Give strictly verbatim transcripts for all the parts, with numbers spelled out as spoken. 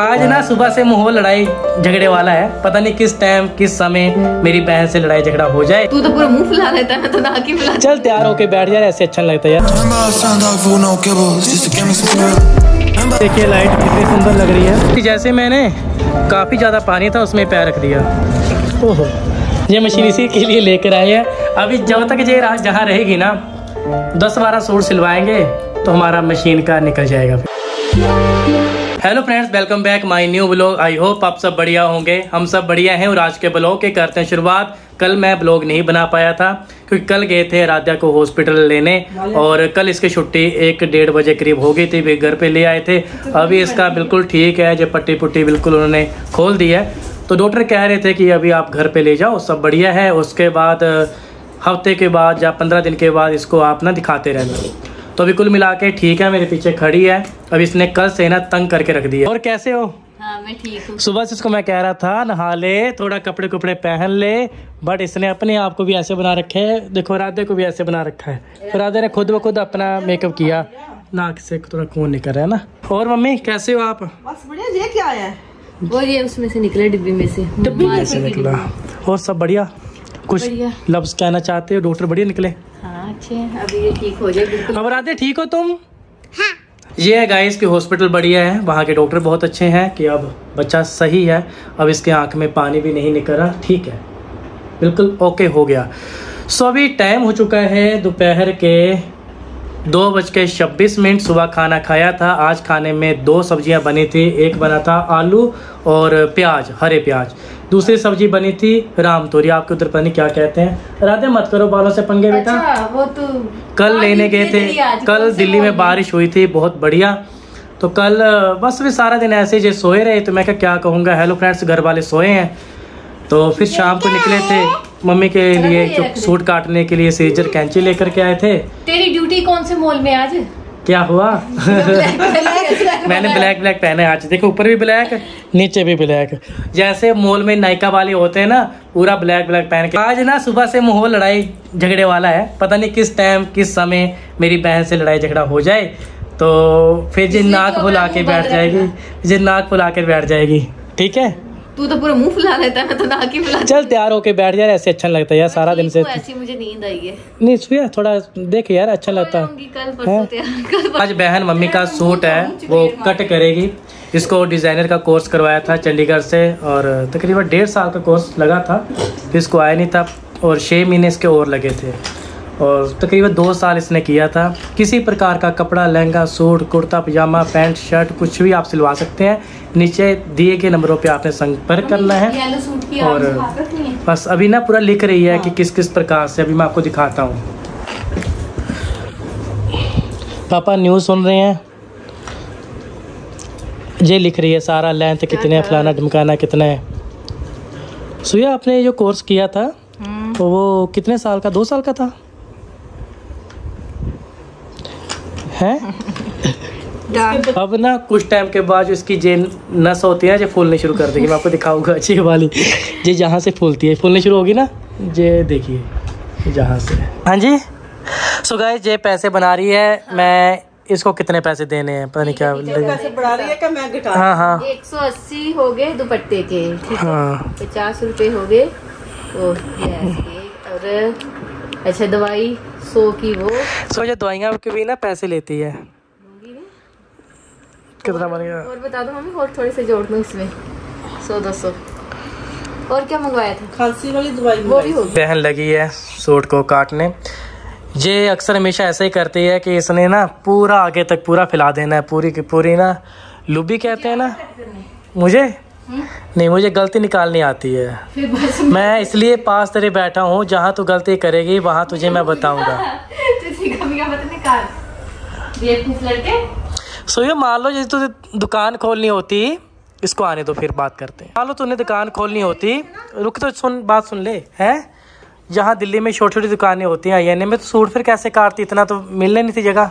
आज ना सुबह से माहौल लड़ाई झगड़े वाला है। पता नहीं किस टाइम किस समय मेरी बहन से लड़ाई झगड़ा हो जाए। तू तो पूरा मुंह फुला लेता है, तो ना की फुला। चल तैयार होके बैठ जा, ऐसे अच्छा लगता है यार। देखिए लाइट कितनी सुंदर लग रही है। जैसे मैंने काफी ज्यादा पानी था उसमें पैर रख दिया। ओहो, ये मशीन इसी के लिए लेकर आए हैं। अभी जब तक ये रात जहाँ रहेगी ना, दस बारह सूट सिलवाएंगे तो हमारा मशीन का निकल जाएगा। Hello friends, welcome back my new blog. I hope आप सब बढ़िया होंगे। हम सब बढ़िया हैं और आज के ब्लॉग के करते हैं शुरुआत। कल मैं ब्लॉग नहीं बना पाया था क्योंकि कल गए थे आराध्या को हॉस्पिटल लेने और कल इसकी छुट्टी एक डेढ़ बजे करीब हो गई थी। वे घर पे ले आए थे। अभी इसका बिल्कुल ठीक है, जो पट्टी पुट्टी बिल्कुल उन्होंने खोल दी है। तो डॉक्टर कह रहे थे कि अभी आप घर पे ले जाओ, सब बढ़िया है। उसके बाद हफ्ते के बाद या पंद्रह दिन के बाद इसको आप ना दिखाते रहना। तो अभी कुल मिला के ठीक है, मेरे पीछे खड़ी है। अभी इसने कल से ना तंग करके रख दिया। और कैसे हो? हाँ, मैं ठीक हूँ। सुबह से इसको मैं कह रहा था नहा ले, थोड़ा कपड़े कपड़े पहन ले, बट इसने अपने आप को भी ऐसे बना रखे है। देखो राधे को भी ऐसे बना रखा है। तो राधे ने खुद ब खुद अपना मेकअप किया, नाक से थोड़ा खून निकल रहा है ना। और मम्मी कैसे हो आप? बस बढ़िया। ये क्या है? वो ये उसमें से निकला, डिब्बी में से। डिब्बी में से निकला। और सब बढ़िया? कुछ लफ्ज कहना चाहते हो? डॉक्टर बढ़िया निकले? हाँ अच्छे हैं, अभी ये ठीक हो जाए बिल्कुल। अब राधे ठीक हो तुम? हाँ। ये है गाइस कि हॉस्पिटल बढ़िया है, वहाँ के डॉक्टर बहुत अच्छे हैं कि अब बच्चा सही है। अब इसके आंख में पानी भी नहीं निकल रहा, ठीक है, बिल्कुल ओके हो गया। सो अभी टाइम हो चुका है दोपहर के दो बज के छब्बीस मिनट। सुबह खाना खाया था। आज खाने में दो सब्जियां बनी थी। एक बना था आलू और प्याज, हरे प्याज। दूसरी सब्जी बनी थी राम तोरी। आपके उधर पता नहीं क्या कहते हैं। राधे मत करो बालों से पंगे बेटा। अच्छा, वो तो कल लेने गए थे। कल दिल्ली में बारिश हुई थी बहुत बढ़िया। तो कल बस भी सारा दिन ऐसे ही सोए रहे। तो मैं क्या कहूँगा। हेलो फ्रेंड्स, घर वाले सोए हैं। तो फिर शाम को निकले थे मम्मी के लिए सूट काटने के लिए सीजर कैंची लेकर के आए थे। तेरी ड्यूटी कौन से मॉल में आज? क्या हुआ? मैंने ब्लैक ब्लैक पहने आज। देखो ऊपर भी ब्लैक, नीचे भी ब्लैक। जैसे मॉल में नायका वाले होते हैं ना, पूरा ब्लैक ब्लैक पहन के। आज ना सुबह से माहौल लड़ाई झगड़े वाला है। पता नहीं किस टाइम किस समय मेरी बहन से लड़ाई झगड़ा हो जाए तो फिर जिन नाक फुला के बैठ जाएगी, जिन नाक फुला के बैठ जाएगी। ठीक है, तू तो पूरा मुंह फुला लेता है, तो ना की फुला। चल तैयार होके बैठ जा, ऐसे अच्छा लगता है यार। सारा दिन से ऐसी मुझे नींद आई है। नहीं सुया, थोड़ा देख यार, अच्छा लगता है। आज बहन मम्मी का सूट है वो कट करेगी। इसको डिजाइनर का कोर्स करवाया था चंडीगढ़ से और तकरीबन डेढ़ साल का कोर्स लगा था। इसको आया नहीं था और छः महीने इसके और लगे थे और तकरीबन दो साल इसने किया था। किसी प्रकार का कपड़ा, lehenga, suit, kurta pyjama, pant, shirt कुछ भी आप सिलवा सकते हैं। नीचे दिए गए नंबरों पे आपने संपर्क करना है। और बस अभी ना पूरा लिख रही है कि किस किस प्रकार से। अभी मैं आपको दिखाता हूँ। पापा न्यूज़ सुन रहे हैं। ये लिख रही है सारा लेंथ कितने है, फलाना ढमकाना कितना है। सुया आपने जो कोर्स किया था तो वो कितने साल का? दो साल का था है? अब ना कुछ टाइम के बाद जो इसकी जे नस होती है जो फूलने शुरू कर देगी। मैं आपको दिखाऊंगा अच्छी वाली। ये जहाँ से फूलती है फूलने शुरू होगी ना, ये देखिए जहाँ से। हाँ जी। सो गाइस ये पैसे बना रही है। मैं इसको कितने पैसे देने हैं पता नहीं क्या पैसे बढ़ा रही है कि मैं घटा? हाँ हाँ एक सौ अस्सी हो गए दुपट्टे के, ठीक है। हाँ पचास रुपए हो गए और अच्छा दवाई सौ की वो। सो ये दवाइयाँ के भी ना पैसे लेती है। कितना बनेगा? और बता दो मम्मी, और थोड़े से जोड़ दूँ इसमें सौ दो सौ। और क्या मंगवाया था? खांसी वाली दवाई वो भी होगी। बहन लगी है सूट को काटने। ये अक्सर हमेशा ऐसे ही करती है कि इसने ना पूरा आगे तक पूरा फैला देना है, पूरी की पूरी ना लुबी कहते हैं ना। मुझे नहीं, मुझे गलती निकालनी आती है। मैं इसलिए पास तेरे बैठा हूँ, जहाँ तू गलती करेगी वहाँ तुझे मैं बताऊंगा। सो ये मान लो जैसे तुझे दुकान खोलनी होती, इसको आने दो फिर बात करते हैं। मान लो तूने दुकान खोलनी होती, रुक तो सुन, बात सुन ले। है जहाँ दिल्ली में छोटी छोटी दुकानें होती हैं, आई में तो सूट फिर कैसे काटती? इतना तो मिलने नहीं थी जगह।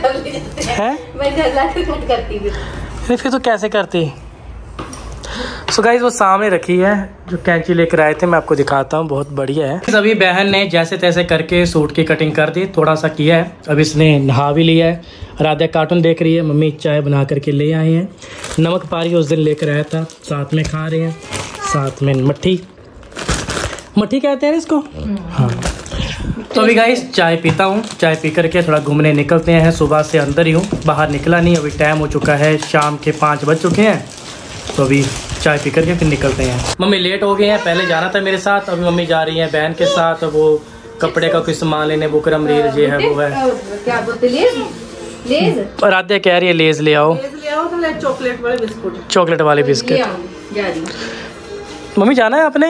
है नहीं फिर तो कैसे करती? सो गाइस वो सामने रखी है जो कैंची लेकर आए थे, मैं आपको दिखाता हूँ, बहुत बढ़िया है। अभी बहन ने जैसे तैसे करके सूट की कटिंग कर दी, थोड़ा सा किया है। अब इसने नहा भी लिया है। राधा कार्टून देख रही है, मम्मी चाय बना करके ले आए हैं। नमक पारी उस दिन लेकर आया था, साथ में खा रहे हैं, साथ में मट्ठी मट्ठी कहते हैं इसको। हाँ, तो अभी गाइस चाय पीता हूँ, चाय पी करके थोड़ा घूमने निकलते हैं। सुबह से अंदर ही हूँ, बाहर निकला नहीं। अभी टाइम हो चुका है, शाम के पाँच बज चुके हैं, तो अभी चाय पी करके फिर निकलते हैं। मम्मी लेट हो गए हैं, पहले जाना था मेरे साथ, अभी मम्मी जा रही है बहन के साथ। वो कपड़े का कुछ सामान लेने, बुकरम रील ये है वो है। क्या बोलते लेज लेज और राध्या कह रही है लेज ले आओ, लेज ले आओ तो चॉकलेट वाले बिस्कुट, चॉकलेट वाले बिस्किट। जा रही मम्मी जाना है अपने?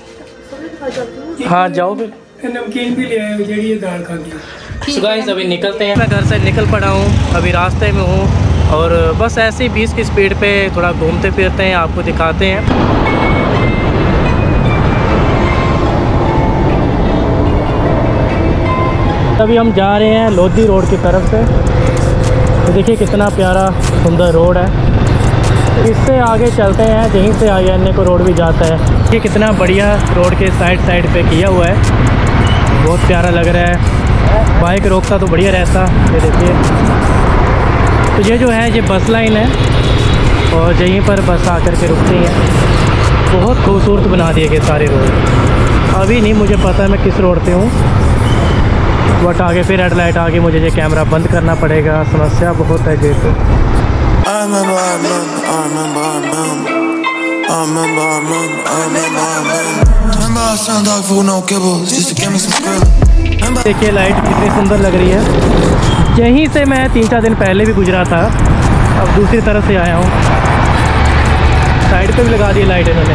हाँ जाओ फिर। नमकीन भी ले आए, जड़ी दाल खा दी। सो गाइस अभी निकलते हैं। मैं घर से निकल पड़ा हूँ, अभी रास्ते में हूँ और बस ऐसे ही बीस की स्पीड पे थोड़ा घूमते फिरते हैं, आपको दिखाते हैं। अभी हम जा रहे हैं लोधी रोड की तरफ से। तो देखिए कितना प्यारा सुंदर रोड है। इससे आगे चलते हैं, यहीं से आई एन ए को रोड भी जाता है। ये कितना बढ़िया रोड के साइड साइड पे किया हुआ है, बहुत प्यारा लग रहा है। बाइक रोकता तो बढ़िया रहता। ये देखिए, तो ये जो है ये बस लाइन है और यहीं पर बस आकर के रुकती हैं। बहुत खूबसूरत बना दिए गए सारे रोड। अभी नहीं मुझे पता है मैं किस रोड पे हूँ, बट आगे फिर रेड लाइट आगे मुझे ये कैमरा बंद करना पड़ेगा। समस्या बहुत है ये तो। I remember, I remember, I remember, I remember, I remember, I remember, I remember, I remember. Remember I signed up for no kibbles, just to give me some skrilla. देखिए लाइट कितनी सुंदर लग रही है। यहीं से मैं तीन चार दिन पहले भी गुजरा था, अब दूसरी तरफ से आया हूँ। साइड पे भी लगा दी लाइट इन्होंने।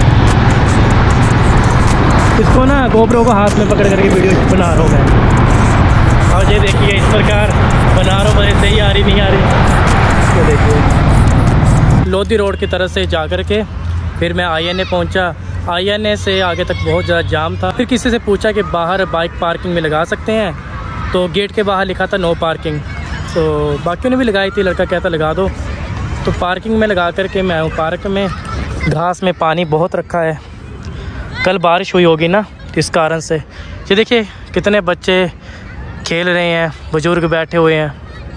इसको ना गोप्रो को हाथ में पकड़ करके वीडियो बना रहा हूँ मैं। और ये देखिए इस प्रकार बना रहा हूँ, बड़े सही आ रही नहीं आ रही। तो देखिए लोधी रोड की तरफ से जा कर के फिर मैं आई एन ए पहुँचा। आई एन ए से आगे तक बहुत ज़्यादा जाम था। फिर किसी से पूछा कि बाहर बाइक पार्किंग में लगा सकते हैं, तो गेट के बाहर लिखा था नो पार्किंग। तो बाकियों ने भी लगाई थी, लड़का कहता लगा दो, तो पार्किंग में लगा करके मैं हूँ पार्क में। घास में पानी बहुत रखा है, कल बारिश हुई होगी ना, इस कारण से। ये देखिए कितने बच्चे खेल रहे हैं, बुजुर्ग बैठे हुए हैं।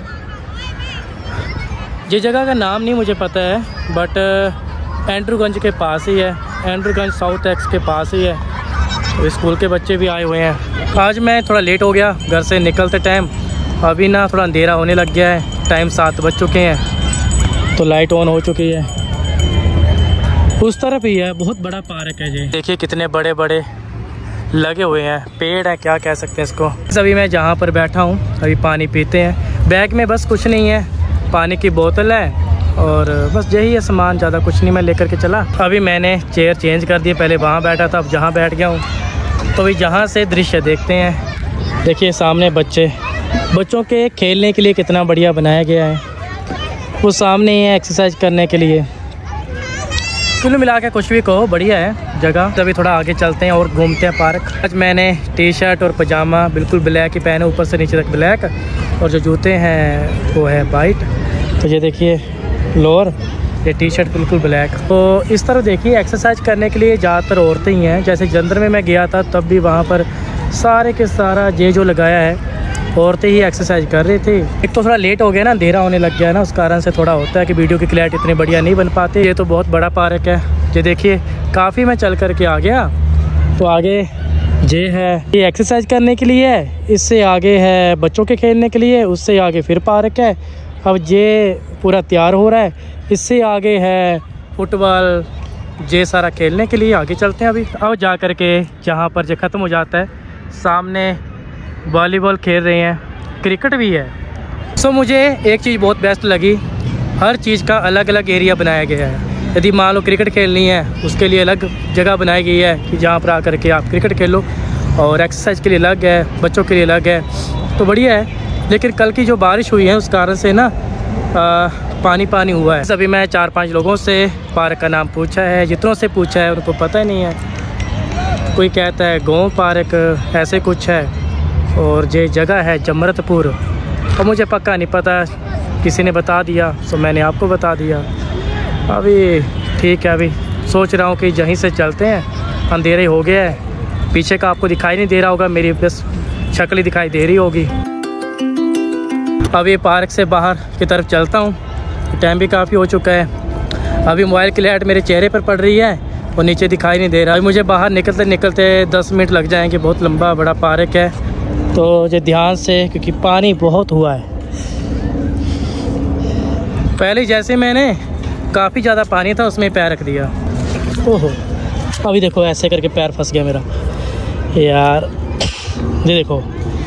ये जगह का नाम नहीं मुझे पता है, बट एंड्रूगंज के पास ही है, एंड्रूगंज साउथ एक्स के पास ही है। तो स्कूल के बच्चे भी आए हुए हैं। आज मैं थोड़ा लेट हो गया घर से निकलते टाइम। अभी ना थोड़ा अंधेरा होने लग गया है, टाइम सात बज चुके हैं, तो लाइट ऑन हो चुकी है। उस तरफ ही है, बहुत बड़ा पार्क है ये। देखिए कितने बड़े बड़े लगे हुए हैं पेड़ है, क्या कह सकते हैं इसको। अभी मैं जहाँ पर बैठा हूँ, अभी पानी पीते हैं। बैग में बस कुछ नहीं है, पानी की बोतल है और बस यही है सामान, ज़्यादा कुछ नहीं मैं लेकर के चला। अभी मैंने चेयर चेंज कर दी, पहले वहाँ बैठा था, अब जहाँ बैठ गया हूँ। तो अभी जहाँ से दृश्य देखते हैं। देखिए सामने बच्चे, बच्चों के खेलने के लिए कितना बढ़िया बनाया गया है। वो सामने ही है एक्सरसाइज करने के लिए। कुल मिला के कुछ भी कहो बढ़िया है जगह। तभी थोड़ा आगे चलते हैं और घूमते हैं पार्क। आज मैंने टी शर्ट और पजामा बिल्कुल ब्लैक ही पहने, ऊपर से नीचे तक ब्लैक, और जो जूते हैं वो है वाइट। तो ये देखिए लोअर, ये टी शर्ट बिल्कुल ब्लैक। तो इस तरह देखिए एक्सरसाइज करने के लिए ज़्यादातर औरतें ही हैं। जैसे जलंधर में मैं गया था तब भी वहाँ पर सारे के सारा ये जो लगाया है औरतें ही एक्सरसाइज कर रही थी। एक तो थोड़ा लेट हो गया ना, अंधेरा होने लग गया ना, उस कारण से थोड़ा होता है कि वीडियो की क्लैरिटी इतनी बढ़िया नहीं बन पाती। ये तो बहुत बड़ा पार्क है, ये देखिए काफ़ी मैं चल कर के आ गया। तो आगे ये है, ये एक्सरसाइज करने के लिए है, इससे आगे है बच्चों के खेलने के लिए, उससे आगे फिर पार्क है। अब ये पूरा तैयार हो रहा है, इससे आगे है फुटबॉल, ये सारा खेलने के लिए। आगे चलते हैं अभी। अब जा कर के जहाँ पर ये ख़त्म हो जाता है, सामने वॉलीबॉल खेल रहे हैं, क्रिकेट भी है। सो मुझे एक चीज़ बहुत बेस्ट लगी, हर चीज़ का अलग अलग एरिया बनाया गया है। यदि मान लो क्रिकेट खेलनी है, उसके लिए अलग जगह बनाई गई है कि जहाँ पर आकर के आप क्रिकेट खेलो, और एक्सरसाइज के लिए अलग है, बच्चों के लिए अलग है, तो बढ़िया है। लेकिन कल की जो बारिश हुई है उस कारण से ना आ, पानी पानी हुआ है। अभी मैं चार पांच लोगों से पार्क का नाम पूछा है, जितनों से पूछा है उनको पता ही नहीं है। कोई कहता है गाँव पार्क ऐसे कुछ है, और ये जगह है जमरतपुर, और मुझे पक्का नहीं पता, किसी ने बता दिया तो मैंने आपको बता दिया। अभी ठीक है, अभी सोच रहा हूँ कि यहीं से चलते हैं, अंधेरे हो गया है। पीछे का आपको दिखाई नहीं दे रहा होगा, मेरी बस शक्ल ही दिखाई दे रही होगी। अभी पार्क से बाहर की तरफ चलता हूँ, टाइम भी काफ़ी हो चुका है। अभी मोबाइल की लाइट मेरे चेहरे पर पड़ रही है और नीचे दिखाई नहीं दे रहा। अभी मुझे बाहर निकलते निकलते दस मिनट लग जाएंगे। बहुत लंबा बड़ा पार्क है, तो जो ध्यान से, क्योंकि पानी बहुत हुआ है। पहले जैसे मैंने काफ़ी ज़्यादा पानी था उसमें पैर रख दिया। ओहो, अभी देखो ऐसे करके पैर फंस गया मेरा यार। ये देखो,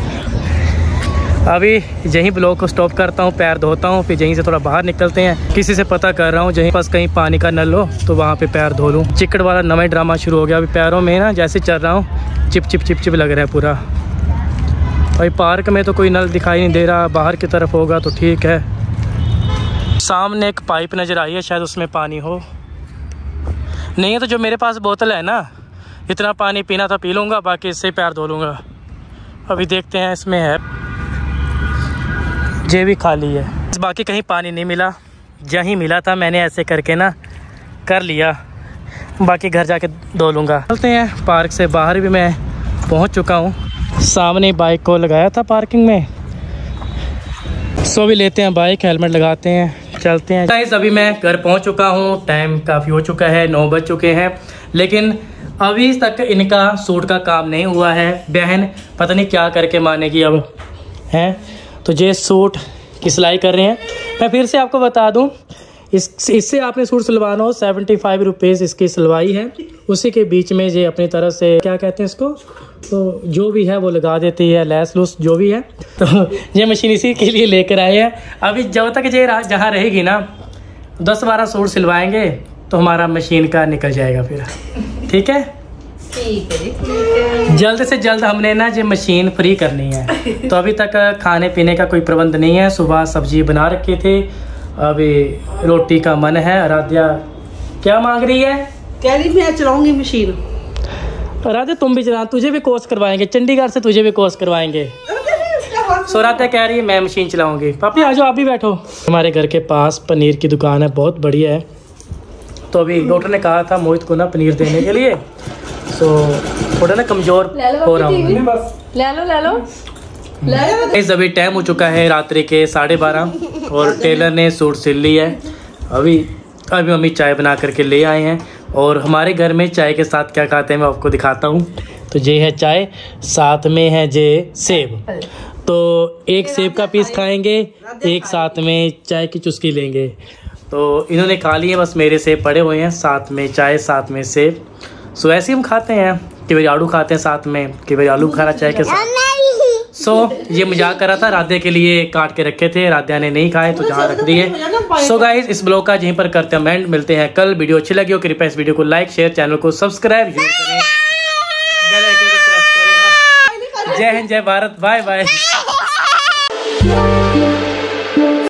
अभी यहीं ब्लॉग को स्टॉप करता हूँ, पैर धोता हूँ, फिर यहीं से थोड़ा बाहर निकलते हैं। किसी से पता कर रहा हूँ यहीं पास कहीं पानी का नल हो तो वहाँ पे पैर धो लूँ। चिकड़ वाला नवा ड्रामा शुरू हो गया अभी पैरों में ना, जैसे चल रहा हूँ चिप चिप चिप चिप लग रहा है पूरा। भाई पार्क में तो कोई नल दिखाई नहीं दे रहा, बाहर की तरफ होगा तो ठीक है। सामने एक पाइप नज़र आई है, शायद उसमें पानी हो। नहीं है तो जो मेरे पास बोतल है ना, इतना पानी पीना था पी लूँगा, बाकी इससे पैर धो लूँगा। अभी देखते हैं इसमें है, ये भी खाली है। बाकी कहीं पानी नहीं मिला, जहीं मिला था मैंने ऐसे करके ना कर लिया, बाकी घर जाके धो लूँगा। चलते हैं, पार्क से बाहर भी मैं पहुँच चुका हूँ। सामने बाइक को लगाया था पार्किंग में, सो भी लेते हैं बाइक, हेलमेट लगाते हैं, चलते हैं। गाइस अभी मैं घर पहुंच चुका हूं, टाइम काफ़ी हो चुका है, नौ बज चुके हैं, लेकिन अभी तक इनका सूट का काम नहीं हुआ है। बहन पता नहीं क्या करके मानेगी अब है। तो ये सूट की सिलाई कर रहे हैं। मैं फिर से आपको बता दूं, इस इससे आपने सूट सिलवाना हो सेवेंटी फाइव रुपीज़ इसकी सिलवाई है। उसी के बीच में ये अपनी तरफ से क्या कहते हैं इसको, तो जो भी है वो लगा देती है, लैस लूस जो भी है। तो ये मशीन इसी के लिए लेकर आए हैं। अभी जब तक ये जहाँ रहेगी ना, दस बारह सूट सिलवाएंगे तो हमारा मशीन का निकल जाएगा फिर। ठीक है, ठीक है, जल्द से जल्द हमने ना ये मशीन फ्री करनी है। तो अभी तक खाने पीने का कोई प्रबंध नहीं है। सुबह सब्जी बना रखी थी, अभी रोटी का मन है। आराध्या क्या मांग रही है? कह रही मैं चलाऊंगी मशीन। आराध्या तुम भी चला, तुझे भी कोर्स करवाएंगे, चंडीगढ़ से तुझे भी कोर्स करवाएंगे। सो आराध्या कह रही है मैं मशीन चलाऊंगी। पापी आ जाओ, आप भी बैठो। हमारे घर के पास पनीर की दुकान है, बहुत बढ़िया है। तो अभी डॉक्टर ने कहा था मोहित को ना पनीर देने के लिए, तो थोड़ा ना कमज़ोर हो रहा हूँ। ले लो ले लो इस अभी टाइम हो चुका है रात्रि के साढ़े बारह और टेलर ने सूट सिल ली है। अभी अभी मम्मी चाय बना करके ले आए हैं, और हमारे घर में चाय के साथ क्या खाते हैं मैं आपको दिखाता हूँ। तो ये है चाय, साथ में है ये सेब। तो एक सेब का पीस खाएंगे, एक साथ में चाय की चुस्की लेंगे। तो इन्होंने खा लिए, बस मेरे सेब पड़े हुए हैं, साथ में चाय साथ में सेब। सो ऐसे हम खाते हैं, कई बार आलू खाते हैं साथ में, कई बार आलू खाना चाय के साथ। सो so, ये मजाक कर रहा था, राध्या के लिए काट के रखे थे, राध्या ने नहीं खाए तो जहाँ रख दिए। सो गाइस इस ब्लॉग का यहीं पर करते हैं एंड, मिलते हैं कल। वीडियो अच्छी लगी हो कृपया इस वीडियो को लाइक शेयर, चैनल को सब्सक्राइब जरूर करें, बेल आइकन को प्रेस करें। जय हिंद, जय भारत, बाय बाय।